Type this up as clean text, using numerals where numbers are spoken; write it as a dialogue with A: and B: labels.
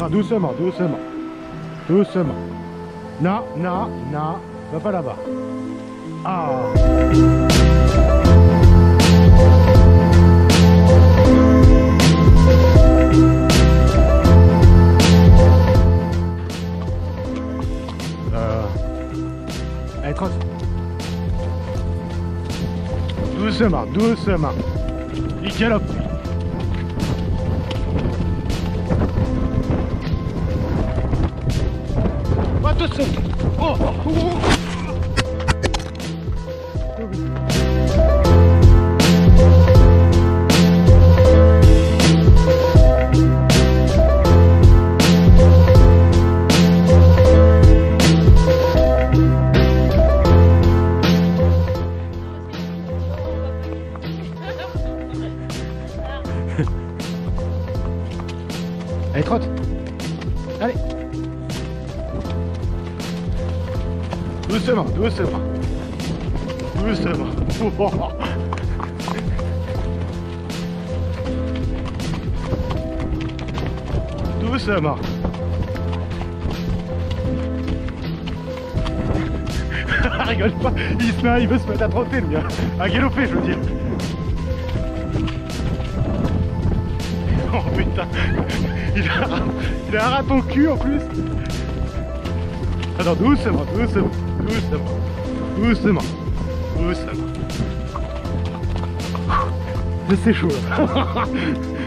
A: Non, doucement, doucement. Doucement. Non, non, non. Va pas là-bas. Ah. Allez, trotte. Doucement, doucement. Il galope. Attention. Oh, oh, oh. Allez, trotte. Allez. Doucement, doucement. Doucement. Oh. Doucement. Rigole pas, il veut se mettre à trotter, lui, hein. À galoper, je veux dire. Oh putain, il a un raton cul en plus. Alors doucement, doucement, doucement, doucement, doucement. C'est chaud là.